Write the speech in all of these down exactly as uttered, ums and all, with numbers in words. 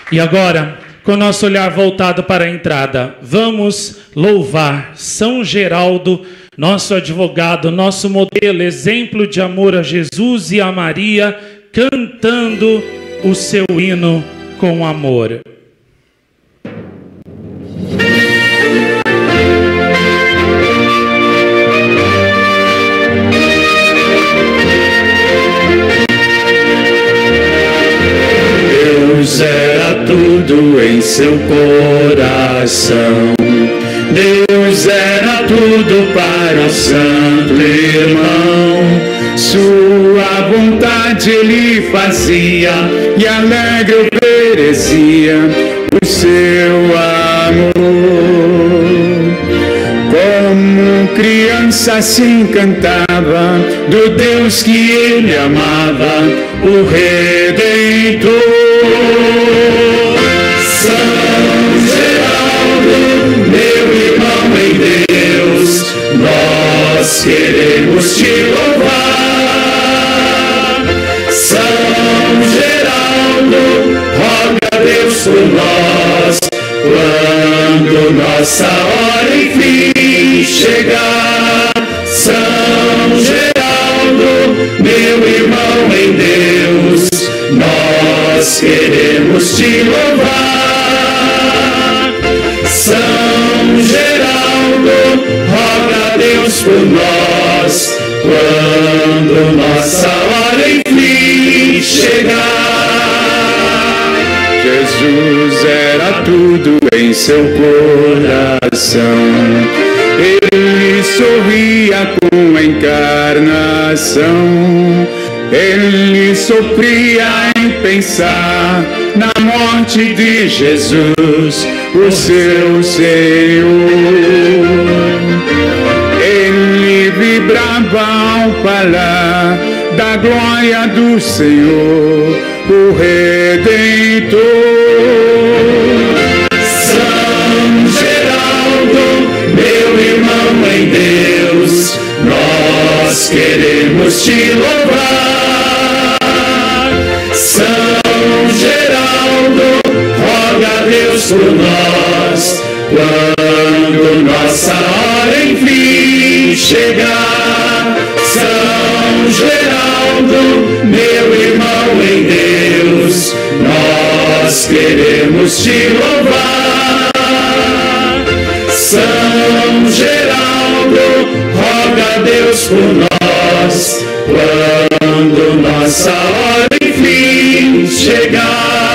E agora, com o nosso olhar voltado para a entrada, vamos louvar São Geraldo, nosso advogado, nosso modelo, exemplo de amor a Jesus e a Maria, cantando o seu hino com amor. Deus era tudo em seu coração, Deus era tudo para o santo irmão. Sua vontade ele fazia e alegre oferecia o seu amor. Como criança se encantava do Deus que ele amava, o Redentor. São Geraldo, meu irmão em Deus, nós queremos te louvar. São Geraldo, roga a Deus por nós, quando nossa hora enfim chegar. São Geraldo, meu irmão em Deus, nós queremos te louvar. São Geraldo, roga a Deus por nós, quando nossa hora enfim chegar. Jesus era tudo em seu coração, ele sorria com a encarnação, ele sofria em pensar na morte de Jesus, o seu Senhor. Ele vibrava ao falar da glória do Senhor, o Redentor. São Geraldo, meu irmão em Deus, nós queremos te louvar. São Geraldo, roga a Deus por nós, quando nossa hora enfim chegar. São Geraldo, meu irmão em Deus, nós queremos te louvar. São Geraldo, roga a Deus por nós, quando nossa hora enfim chegar.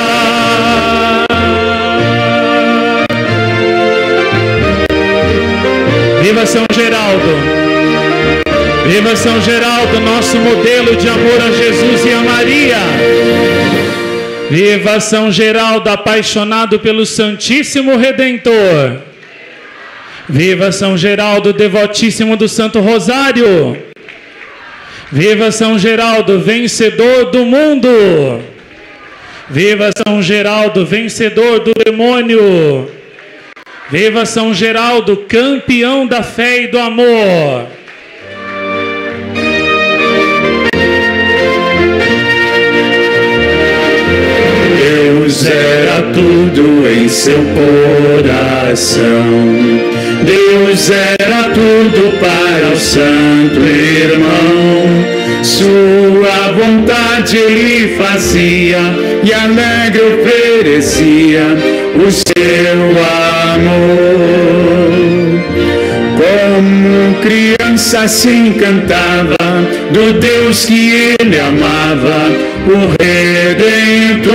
Viva São Geraldo! Viva São Geraldo, nosso modelo de amor a Jesus e a Maria! Viva São Geraldo, apaixonado pelo Santíssimo Redentor! Viva São Geraldo, devotíssimo do Santo Rosário! Viva São Geraldo, vencedor do mundo! Viva São Geraldo, vencedor do demônio! Viva São Geraldo, campeão da fé e do amor! Deus era tudo em seu coração, Deus era tudo para o santo irmão. Sua vontade ele fazia e alegre oferecia o seu amor. Como criança se encantava do Deus que ele amava, o Redentor.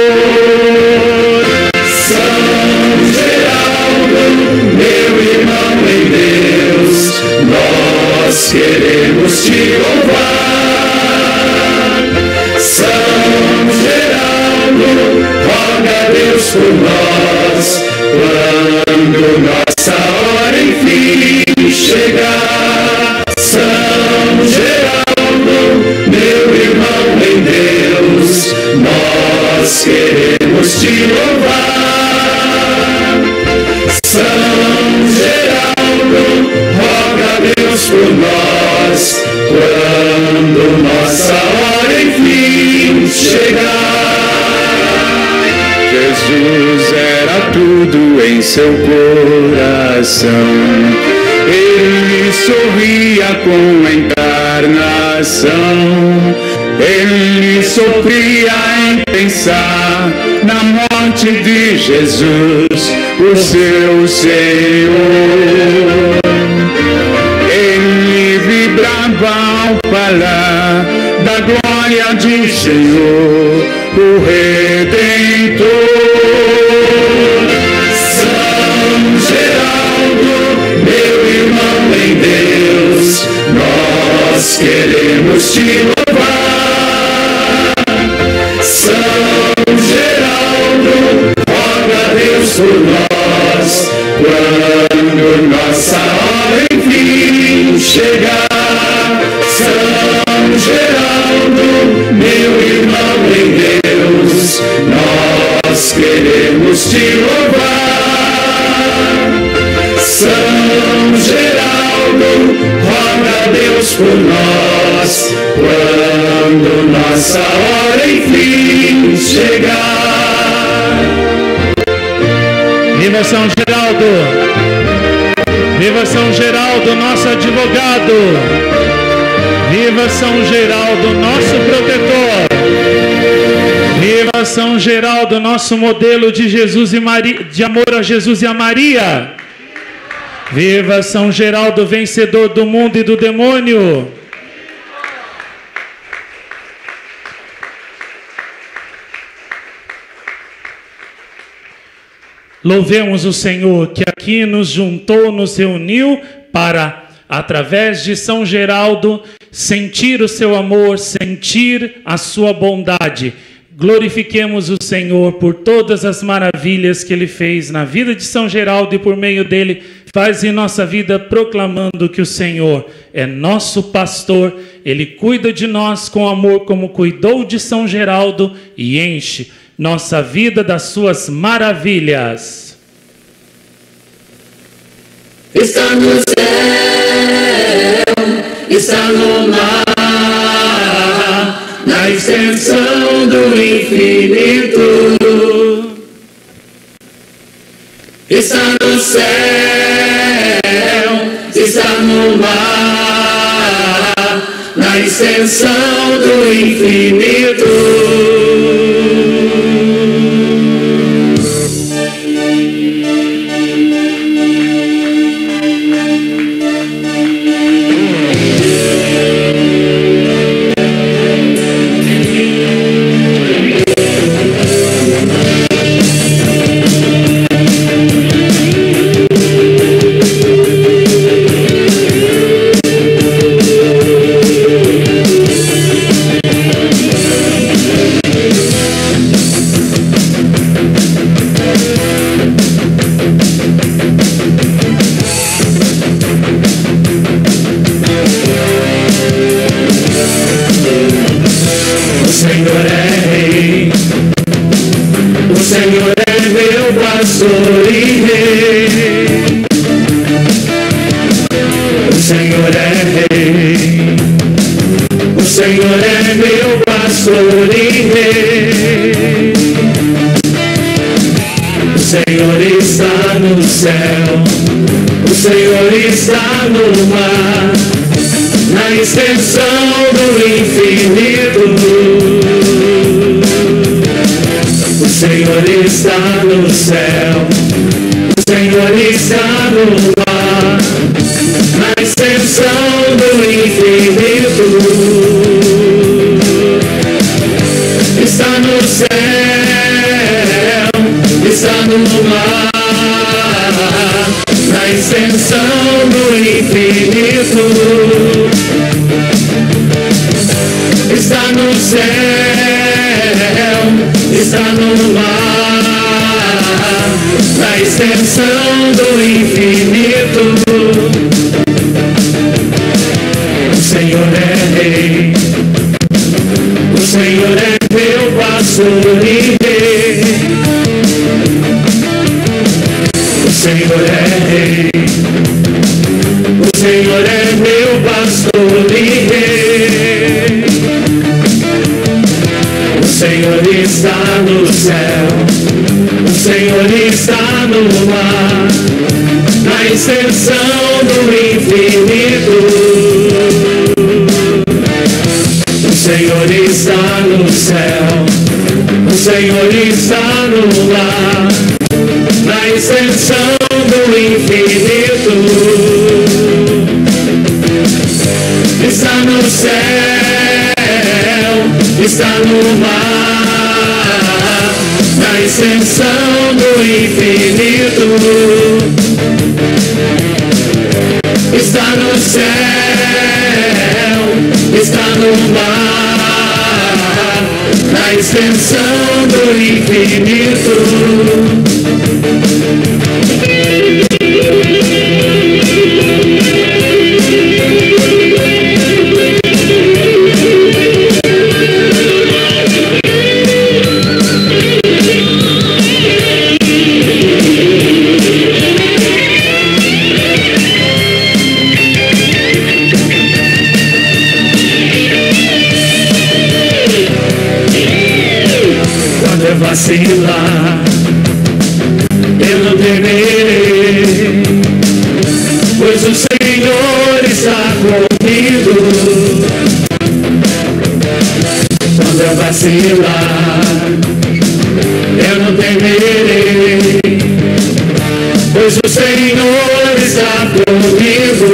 São Geraldo, meu irmão em Deus, nós queremos te louvar. São Geraldo, roga a Deus por nós, quando nossa hora enfim chegar. São Geraldo, meu irmão em Deus, nós queremos Jesus era tudo em seu coração. Ele sorria com a encarnação. Ele sofria em pensar na morte de Jesus, o seu Senhor. Ele vibrava ao falar da glória do Senhor, o Redentor. São Geraldo, meu irmão em Deus, nós queremos te louvar. São Geraldo, roga a Deus por nós, quando nossa hora enfim chegar. São Geraldo, meu irmão em Deus, nós queremos te louvar. São Geraldo, roga a Deus por nós, quando nossa hora enfim chegar. Viva São Geraldo! Viva São Geraldo, nosso advogado! Viva São Geraldo, nosso protetor! Viva São Geraldo, nosso modelo de Jesus e Maria, de amor a Jesus e a Maria! Viva São Geraldo, vencedor do mundo e do demônio! Louvemos o Senhor que aqui nos juntou, nos reuniu para, através de São Geraldo, sentir o seu amor, sentir a sua bondade. Glorifiquemos o Senhor por todas as maravilhas que Ele fez na vida de São Geraldo e por meio dele faz em nossa vida, proclamando que o Senhor é nosso pastor, Ele cuida de nós com amor como cuidou de São Geraldo e enche nossa vida das suas maravilhas. Está no céu, está no mar, na extensão do infinito. Está no céu, está no mar, na extensão do infinito. Senhor está no ar, na extensão do infinito. O Senhor está no céu, o Senhor está no ar, na extensão do infinito. Está no céu, está no mar, na extensão do infinito. Está no céu, está no mar, na extensão do infinito. Vacilar, eu não temerei, pois o Senhor está comigo. Quando eu vacilar, eu não temerei, pois o Senhor está comigo.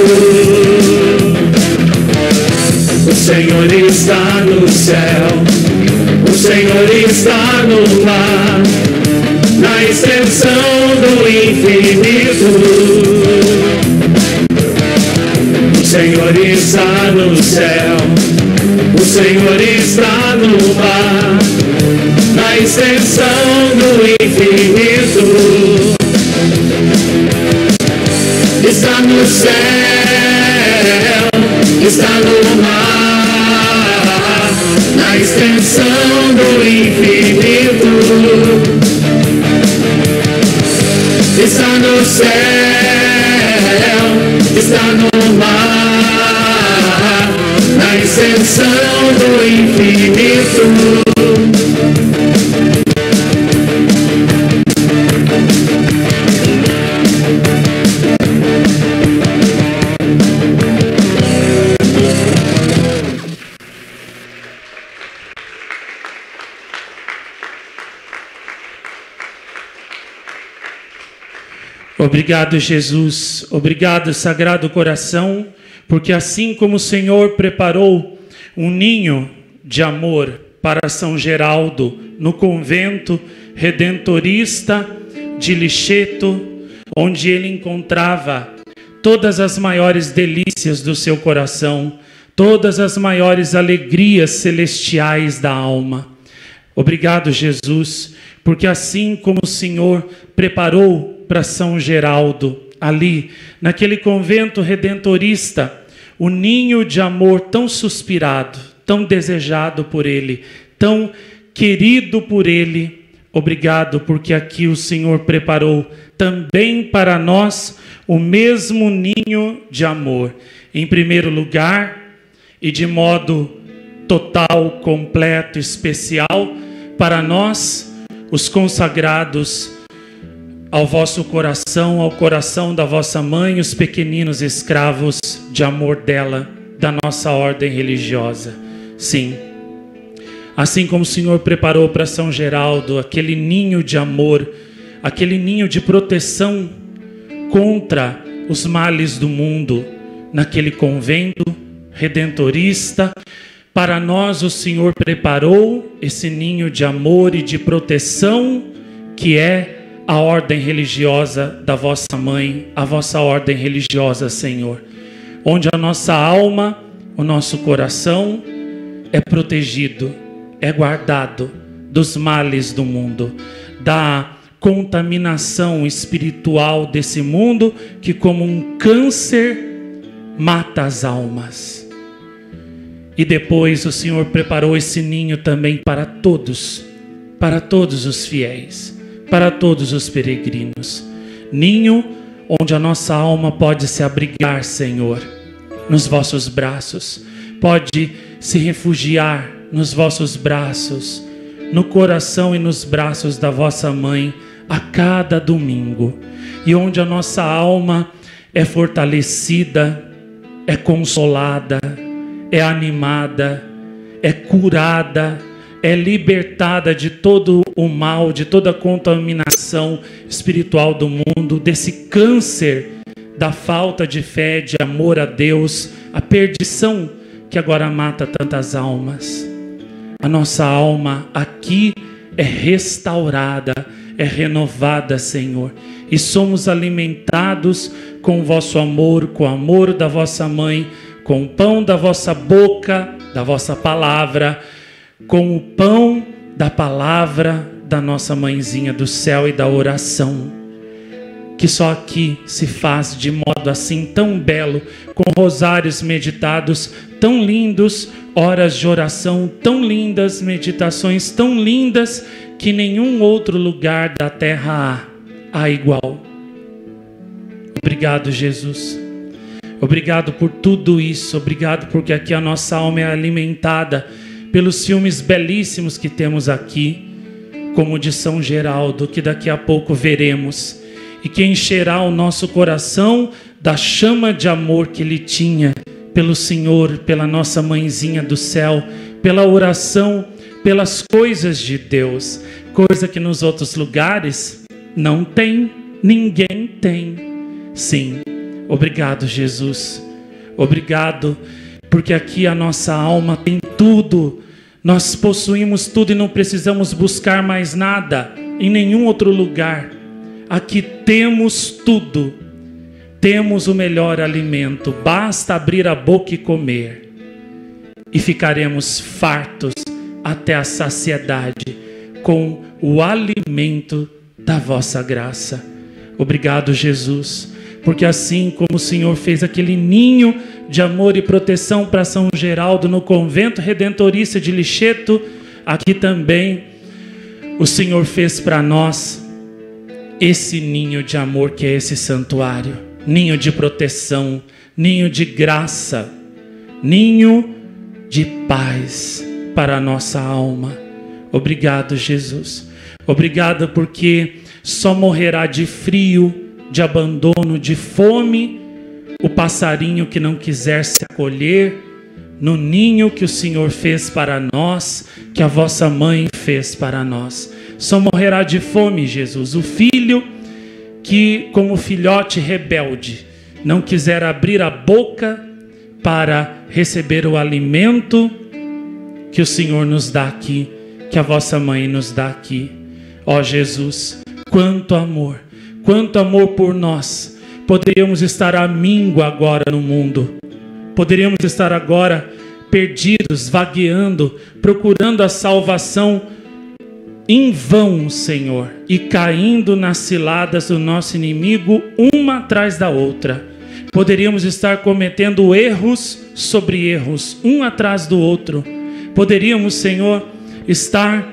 O Senhor está no céu, o Senhor está no mar, na extensão do infinito. O Senhor está no céu, o Senhor está no mar, na extensão do infinito. Está no céu, está no mar, na extensão do infinito. Está no céu, está no mar, na extensão do infinito. Obrigado, Jesus. Obrigado, Sagrado Coração, porque assim como o Senhor preparou um ninho de amor para São Geraldo no convento redentorista de Lixeto, onde ele encontrava todas as maiores delícias do seu coração, todas as maiores alegrias celestiais da alma. Obrigado, Jesus, porque assim como o Senhor preparou para São Geraldo, ali, naquele convento redentorista, o ninho de amor tão suspirado, tão desejado por ele, tão querido por ele. Obrigado, porque aqui o Senhor preparou também para nós o mesmo ninho de amor. Em primeiro lugar, e de modo total, completo, especial, para nós, os consagrados ao vosso coração, ao coração da vossa mãe, os pequeninos escravos de amor dela, da nossa ordem religiosa. Sim, assim como o Senhor preparou para São Geraldo aquele ninho de amor, aquele ninho de proteção contra os males do mundo, naquele convento redentorista, para nós o Senhor preparou esse ninho de amor e de proteção que é a ordem religiosa da vossa mãe, a vossa ordem religiosa, Senhor, onde a nossa alma, o nosso coração é protegido, é guardado dos males do mundo, da contaminação espiritual desse mundo que, como um câncer, mata as almas. E depois o Senhor preparou esse ninho também para todos, para todos os fiéis, para todos os peregrinos. Ninho onde a nossa alma pode se abrigar, Senhor, nos vossos braços, pode se refugiar nos vossos braços, no coração e nos braços da vossa mãe, a cada domingo, e onde a nossa alma é fortalecida, é consolada, é animada, é curada, é libertada de todo o mal, de toda a contaminação espiritual do mundo, desse câncer da falta de fé, de amor a Deus, a perdição que agora mata tantas almas. A nossa alma aqui é restaurada, é renovada, Senhor, e somos alimentados com o vosso amor, com o amor da vossa mãe, com o pão da vossa boca, da vossa palavra, com o pão da palavra da nossa mãezinha do céu e da oração, que só aqui se faz de modo assim tão belo, com rosários meditados tão lindos, horas de oração tão lindas, meditações tão lindas, que nenhum outro lugar da terra há, há igual. Obrigado, Jesus. Obrigado por tudo isso. Obrigado porque aqui a nossa alma é alimentada pelos filmes belíssimos que temos aqui, como o de São Geraldo, que daqui a pouco veremos, e que encherá o nosso coração da chama de amor que ele tinha pelo Senhor, pela nossa mãezinha do céu, pela oração, pelas coisas de Deus, coisa que nos outros lugares não tem, ninguém tem. Sim, obrigado, Jesus. Obrigado, porque aqui a nossa alma tem tudo. Nós possuímos tudo e não precisamos buscar mais nada em nenhum outro lugar. Aqui temos tudo. Temos o melhor alimento. Basta abrir a boca e comer, e ficaremos fartos até a saciedade com o alimento da vossa graça. Obrigado, Jesus, porque assim como o Senhor fez aquele ninho de amor e proteção para São Geraldo no convento redentorista de Lixeto, aqui também o Senhor fez para nós esse ninho de amor que é esse santuário, ninho de proteção, ninho de graça, ninho de paz para a nossa alma. Obrigado, Jesus. Obrigado porque só morrerá de frio, de abandono, de fome o passarinho que não quiser se acolher no ninho que o Senhor fez para nós, que a vossa mãe fez para nós. Só morrerá de fome, Jesus, o filho que, como filhote rebelde, não quiser abrir a boca para receber o alimento que o Senhor nos dá aqui, que a vossa mãe nos dá aqui. Ó Jesus, quanto amor, quanto amor por nós. Poderíamos estar à míngua agora no mundo. Poderíamos estar agora perdidos, vagueando, procurando a salvação em vão, Senhor, e caindo nas ciladas do nosso inimigo, uma atrás da outra. Poderíamos estar cometendo erros sobre erros, um atrás do outro. Poderíamos, Senhor, estar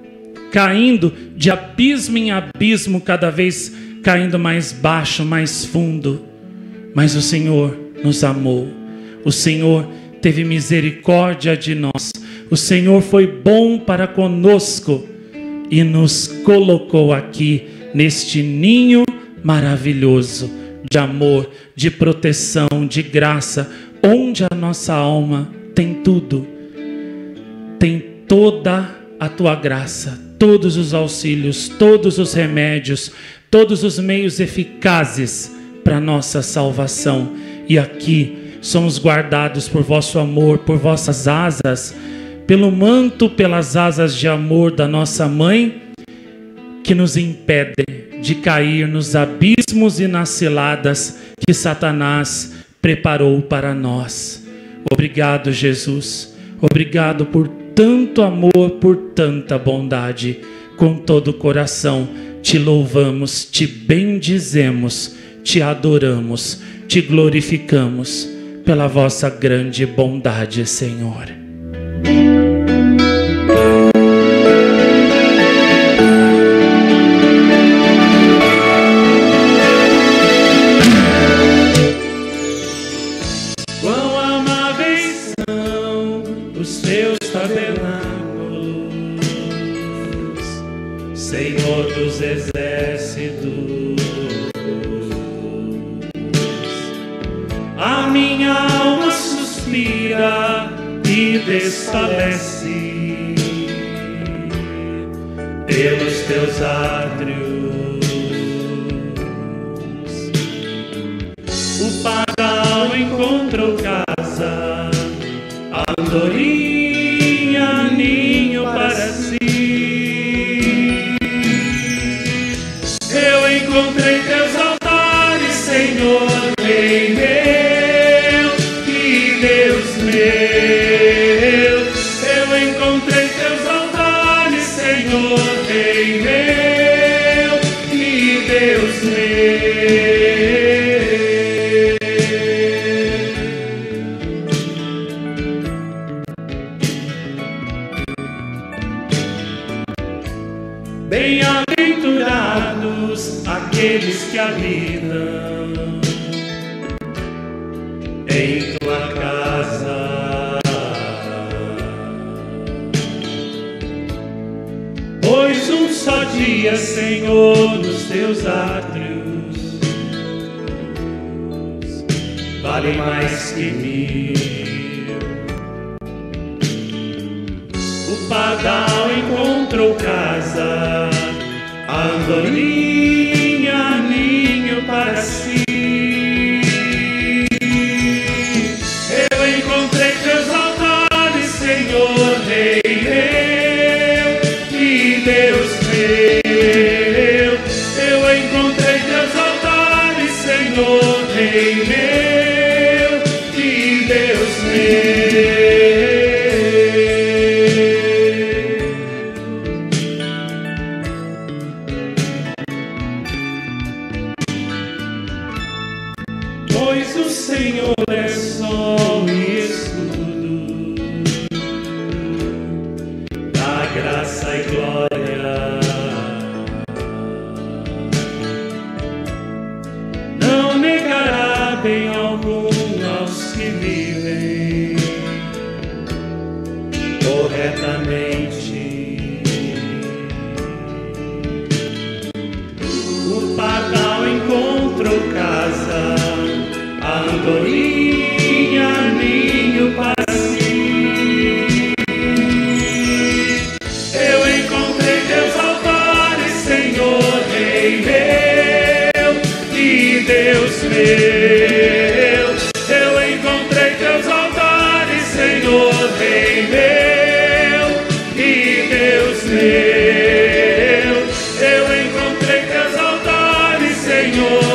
caindo de abismo em abismo, cada vez caindo mais baixo, mais fundo. Mas o Senhor nos amou. O Senhor teve misericórdia de nós. O Senhor foi bom para conosco e nos colocou aqui neste ninho maravilhoso de amor, de proteção, de graça, onde a nossa alma tem tudo. Tem toda a tua graça, todos os auxílios, todos os remédios, todos os meios eficazes para nossa salvação. E aqui somos guardados por vosso amor, por vossas asas, pelo manto, pelas asas de amor da nossa mãe, que nos impedem de cair nos abismos e nas ciladas que Satanás preparou para nós. Obrigado, Jesus. Obrigado por tanto amor, por tanta bondade. Com todo o coração te louvamos, te bendizemos, te adoramos, te glorificamos pela vossa grande bondade, Senhor. Quão amáveis são os teus tabernáculos, Senhor dos exércitos. seduz. A minha alma suspira e desfalece pelos teus átrios. O pardal encontrou casa, a andorinha ninho para si. Eu encontrei teus altares, Senhor, Rei meu e Deus meu. Eu encontrei teus altares, Senhor, Rei meu e Deus meu. Bem-aventurados aqueles que habitam em tua casa, pois um só dia, Senhor, nos teus átrios vale mais que mil. O pardal encontrou casa, a andorinha ninho para si. Eu encontrei teus altares, Senhor, Rei meu e Deus meu. Eu encontrei teus altares, Senhor, Rei meu e Deus meu. Pois o Senhor é sol e escudo, dá graça e glória. Não negará bem algum aos que vivem corretamente. O pardal encontrou casa, a andorinha ninho para si. Eu encontrei teus altares, Senhor, Rei meu e Deus meu. Eu encontrei teus altares, Senhor, Rei meu e Deus meu. Eu encontrei teus altares, Senhor.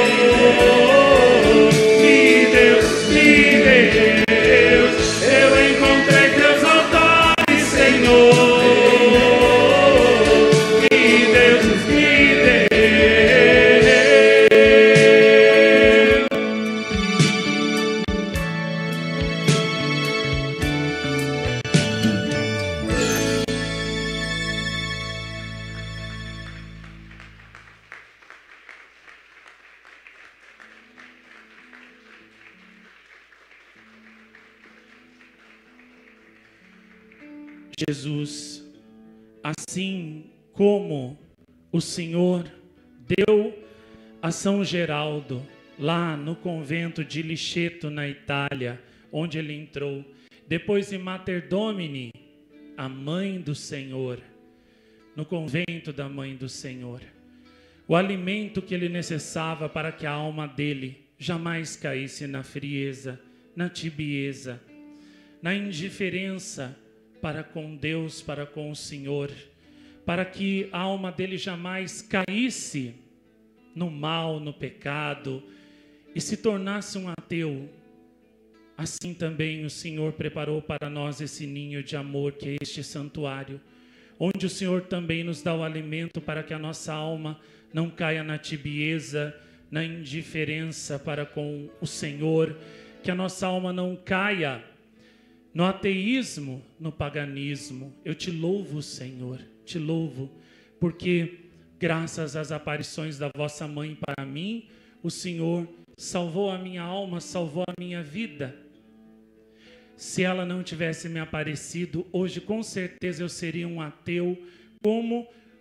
Jesus, assim como o Senhor deu a São Geraldo lá no convento de Licceto, na Itália, onde ele entrou, depois em Mater Domini, a mãe do Senhor, no convento da mãe do Senhor, o alimento que ele necessitava para que a alma dele jamais caísse na frieza, na tibieza, na indiferença para com Deus, para com o Senhor, para que a alma dele jamais caísse no mal, no pecado e se tornasse um ateu. Assim também o Senhor preparou para nós esse ninho de amor que é este santuário, onde o Senhor também nos dá o alimento para que a nossa alma não caia na tibieza, na indiferença para com o Senhor, que a nossa alma não caia no ateísmo, no paganismo. Eu te louvo, Senhor, te louvo, porque graças às aparições da vossa mãe para mim, o Senhor salvou a minha alma, salvou a minha vida. Se ela não tivesse me aparecido, hoje com certeza eu seria um ateu, como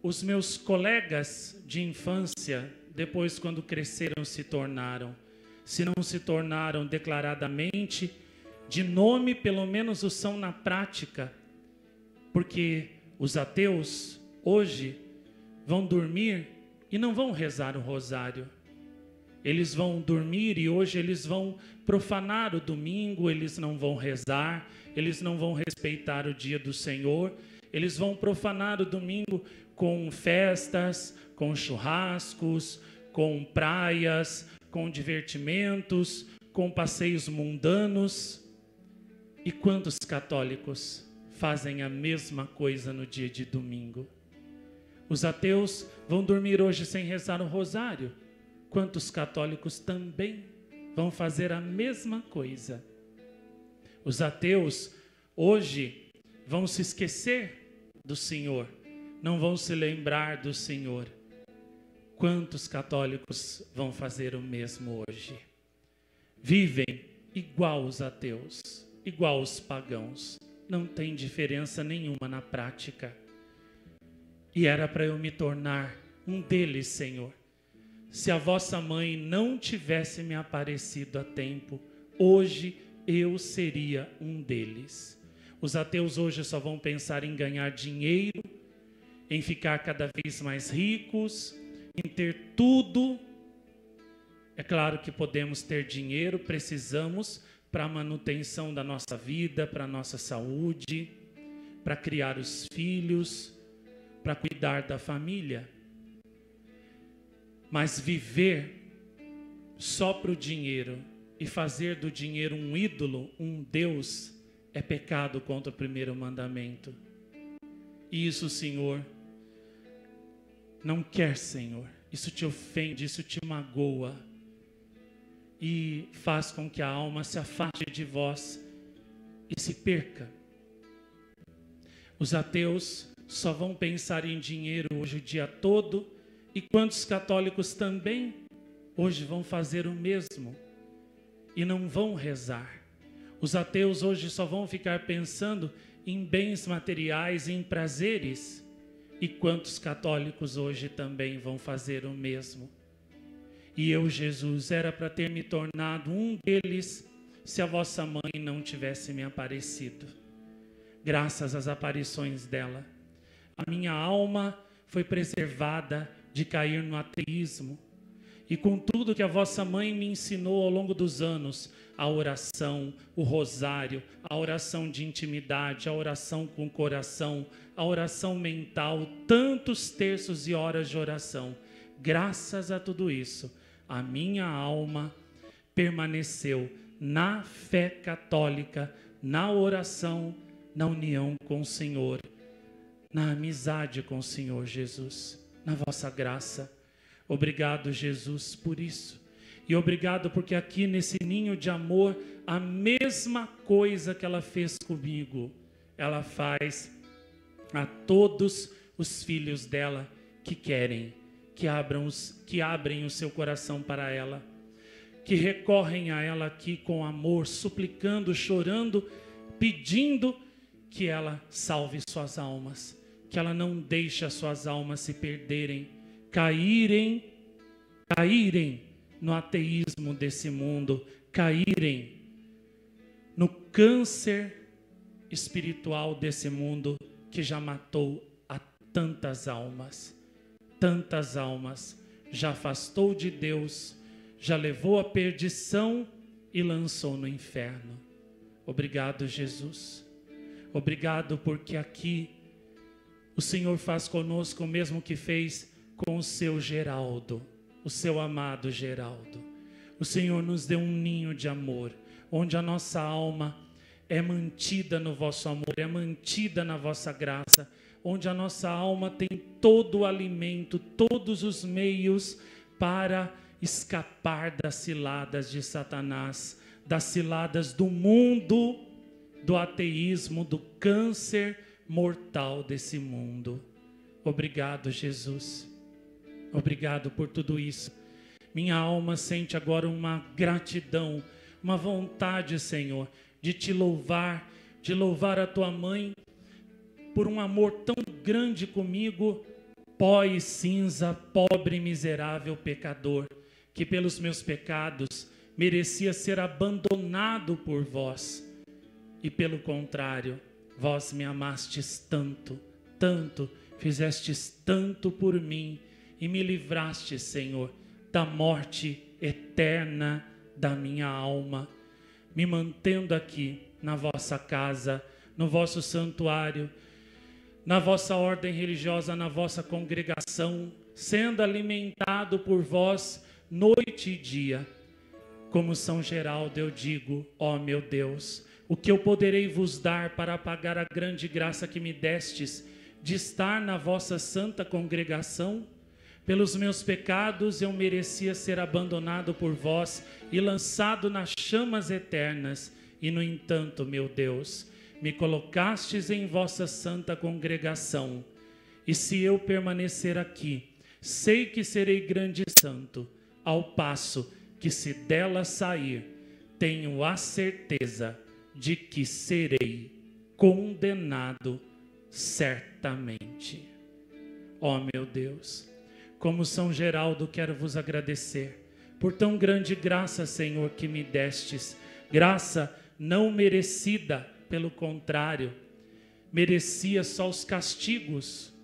os meus colegas de infância, depois quando cresceram, se tornaram. Se não se tornaram declaradamente, de nome pelo menos o são na prática, porque os ateus hoje vão dormir e não vão rezar o rosário. Eles vão dormir e hoje eles vão profanar o domingo, eles não vão rezar, eles não vão respeitar o dia do Senhor, eles vão profanar o domingo com festas, com churrascos, com praias, com divertimentos, com passeios mundanos. E quantos católicos fazem a mesma coisa no dia de domingo? Os ateus vão dormir hoje sem rezar o rosário. Quantos católicos também vão fazer a mesma coisa? Os ateus hoje vão se esquecer do Senhor, não vão se lembrar do Senhor. Quantos católicos vão fazer o mesmo hoje? Vivem igual os ateus, igual os pagãos. Não tem diferença nenhuma na prática. E era para eu me tornar um deles, Senhor. Se a vossa mãe não tivesse me aparecido a tempo, hoje eu seria um deles. Os ateus hoje só vão pensar em ganhar dinheiro, em ficar cada vez mais ricos, em ter tudo. É claro que podemos ter dinheiro, precisamos para a manutenção da nossa vida, para a nossa saúde, para criar os filhos, para cuidar da família. Mas viver só para o dinheiro e fazer do dinheiro um ídolo, um Deus, é pecado contra o primeiro mandamento. E isso, Senhor, não quer, Senhor. Isso te ofende, isso te magoa. E faz com que a alma se afaste de vós e se perca. Os ateus só vão pensar em dinheiro hoje o dia todo. E quantos católicos também hoje vão fazer o mesmo e não vão rezar. Os ateus hoje só vão ficar pensando em bens materiais, em prazeres. E quantos católicos hoje também vão fazer o mesmo. E eu, Jesus, era para ter me tornado um deles se a vossa mãe não tivesse me aparecido. Graças às aparições dela, a minha alma foi preservada de cair no ateísmo. E com tudo que a vossa mãe me ensinou ao longo dos anos, a oração, o rosário, a oração de intimidade, a oração com o coração, a oração mental, tantos terços e horas de oração, graças a tudo isso, a minha alma permaneceu na fé católica, na oração, na união com o Senhor, na amizade com o Senhor Jesus, na vossa graça. Obrigado, Jesus, por isso. E obrigado porque aqui nesse ninho de amor, a mesma coisa que ela fez comigo, ela faz a todos os filhos dela que querem, que abram, os, que abrem o seu coração para ela, que recorrem a ela aqui com amor, suplicando, chorando, pedindo que ela salve suas almas, que ela não deixe as suas almas se perderem, caírem, caírem no ateísmo desse mundo, caírem no câncer espiritual desse mundo que já matou a tantas almas, tantas almas, já afastou de Deus, já levou à perdição e lançou no inferno. Obrigado, Jesus. Obrigado porque aqui o Senhor faz conosco o mesmo que fez com o seu Geraldo, o seu amado Geraldo. O Senhor nos deu um ninho de amor, onde a nossa alma é mantida no vosso amor, é mantida na vossa graça, onde a nossa alma tem todo o alimento, todos os meios para escapar das ciladas de Satanás, das ciladas do mundo, do ateísmo, do câncer mortal desse mundo. Obrigado, Jesus. Obrigado por tudo isso. Minha alma sente agora uma gratidão, uma vontade, Senhor, de te louvar, de louvar a tua mãe por um amor tão grande comigo, pó e cinza, pobre e miserável pecador, que pelos meus pecados merecia ser abandonado por vós. E pelo contrário, vós me amastes tanto, tanto, fizestes tanto por mim e me livrastes, Senhor, da morte eterna da minha alma, me mantendo aqui na vossa casa, no vosso santuário, na vossa ordem religiosa, na vossa congregação, sendo alimentado por vós noite e dia. Como São Geraldo eu digo, ó meu Deus, o que eu poderei vos dar para pagar a grande graça que me destes de estar na vossa santa congregação? Pelos meus pecados eu merecia ser abandonado por vós e lançado nas chamas eternas, e no entanto, meu Deus, me colocastes em vossa santa congregação, e se eu permanecer aqui, sei que serei grande e santo, ao passo que se dela sair, tenho a certeza de que serei condenado certamente. Ó meu Deus, como São Geraldo, quero vos agradecer por tão grande graça, Senhor, que me destes, graça não merecida, pelo contrário, merecia só os castigos.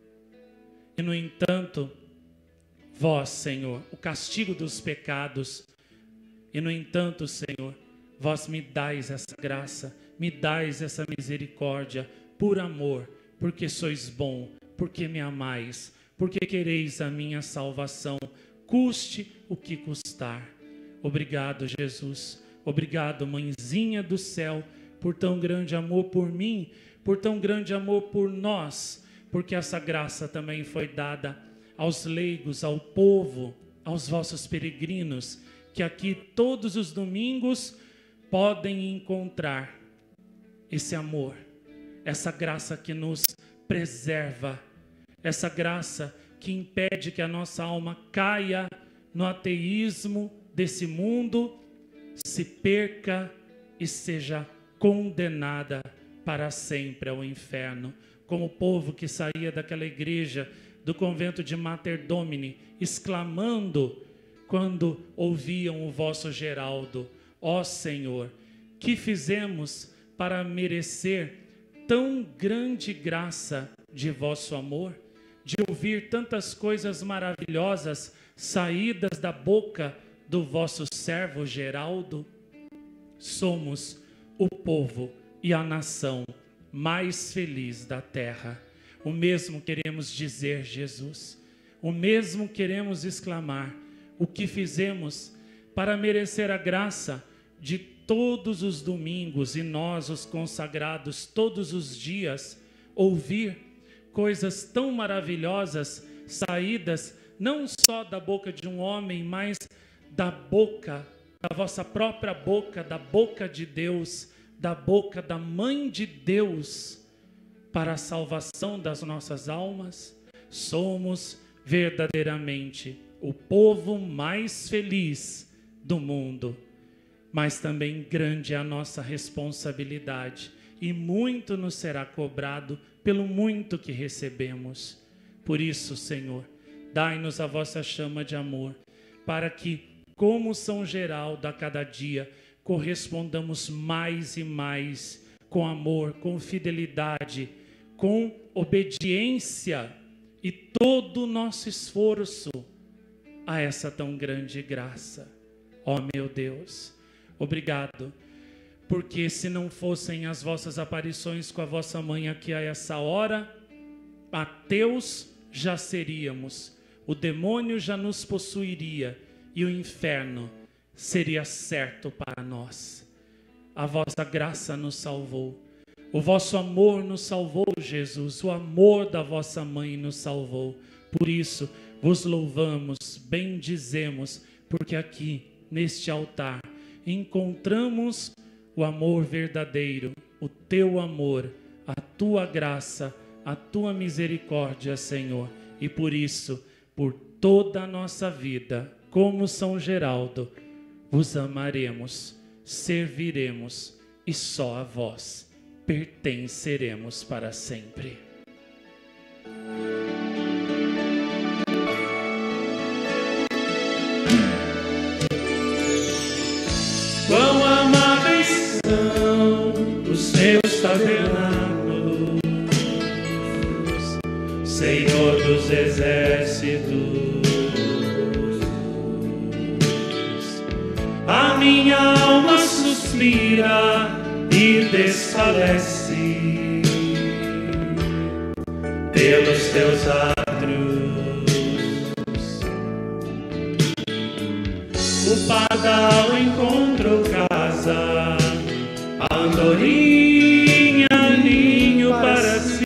E no entanto, vós, Senhor, o castigo dos pecados, e no entanto, Senhor, vós me dais essa graça, me dais essa misericórdia, por amor, porque sois bom, porque me amais, porque quereis a minha salvação, custe o que custar. Obrigado, Jesus, obrigado, mãezinha do céu, por tão grande amor por mim, por tão grande amor por nós, porque essa graça também foi dada aos leigos, ao povo, aos vossos peregrinos, que aqui todos os domingos podem encontrar esse amor, essa graça que nos preserva, essa graça que impede que a nossa alma caia no ateísmo desse mundo, se perca e seja condenada para sempre ao inferno, como o povo que saía daquela igreja do convento de Mater Domini, exclamando quando ouviam o vosso Geraldo: ó Senhor, que fizemos para merecer tão grande graça de vosso amor, de ouvir tantas coisas maravilhosas saídas da boca do vosso servo Geraldo? Somos o povo e a nação mais feliz da terra. O mesmo queremos dizer, Jesus, o mesmo queremos exclamar: o que fizemos para merecer a graça de todos os domingos, e nós, os consagrados, todos os dias, ouvir coisas tão maravilhosas saídas não só da boca de um homem, mas da boca, da vossa própria boca, da boca de Deus, da boca da Mãe de Deus, para a salvação das nossas almas. Somos verdadeiramente o povo mais feliz do mundo, mas também grande é a nossa responsabilidade, e muito nos será cobrado pelo muito que recebemos. Por isso, Senhor, dai-nos a vossa chama de amor, para que, como São Geraldo, a cada dia correspondamos mais e mais com amor, com fidelidade, com obediência e todo o nosso esforço a essa tão grande graça. Ó meu Deus, obrigado, porque se não fossem as vossas aparições com a vossa mãe aqui a essa hora, ateus já seríamos, o demônio já nos possuiria e o inferno seria certo para nós. A vossa graça nos salvou, o vosso amor nos salvou, Jesus, o amor da vossa mãe nos salvou. Por isso vos louvamos, bendizemos, porque aqui neste altar encontramos o amor verdadeiro, o teu amor, a tua graça, a tua misericórdia, Senhor. E por isso, por toda a nossa vida, como São Geraldo, vos amaremos, serviremos e só a vós pertenceremos para sempre. Senhor dos exércitos. A minha alma suspira e desfalece pelos teus átrios. O pardal encontrou casa, a andorinha ninho para si.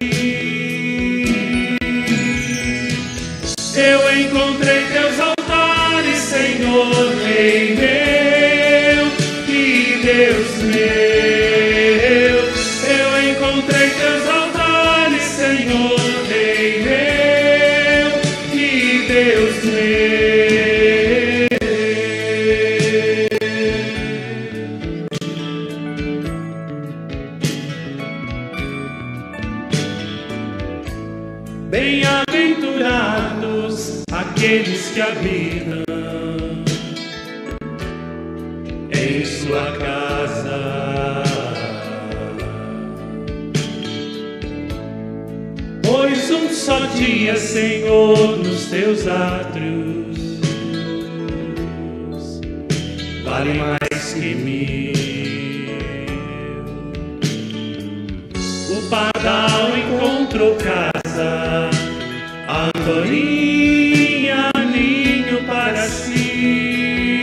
Eu encontrei teus altares, Senhor, Rei meu e Deus meu. Eu encontrei teus altares, Senhor, Rei meu e Deus meu. Bem-aventurados aqueles que habitam em sua casa, pois um só dia, Senhor, nos teus átrios vale mais que mil. O pardal encontrou casa, a andorinha ninho para si.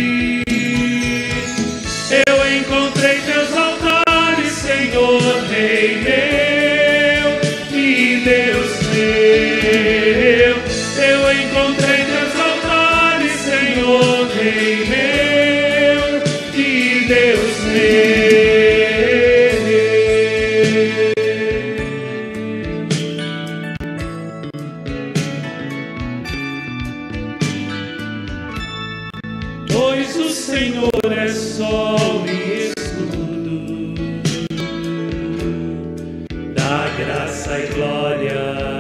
Eu encontrei teus altares, Senhor, Rei meu e Deus meu. Eu encontrei teus altares, Senhor, Rei meu e Deus meu. Pois o Senhor é sol e escudo, dá graça e glória.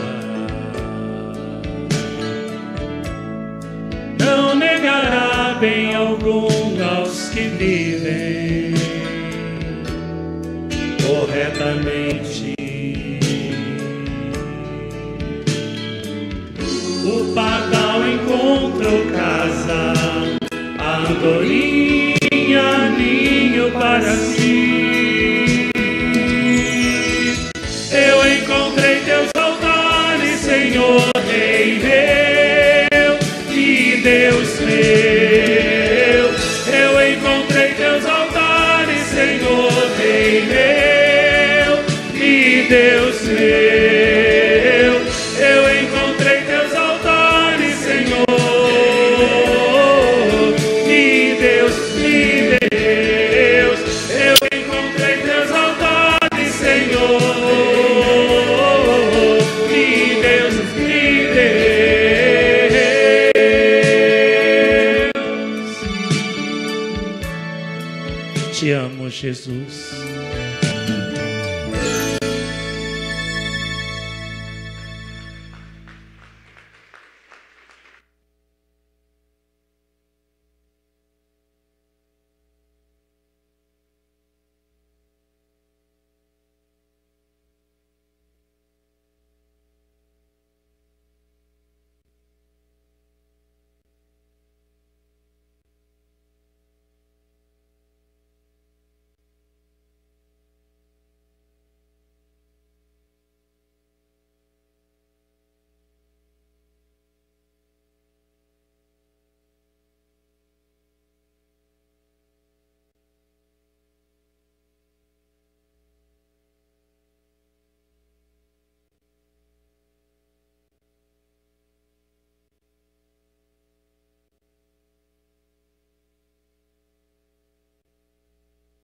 Não negará bem algum aos que vivem corretamente. O pardal encontrou casa, a andorinha ninho para si. Eu encontrei teus altares, Senhor, Rei meu e Deus meu. Eu encontrei teus altares, Senhor, Rei meu e Deus meu. Eu encontrei teus altares, Senhor, te amo, Jesus.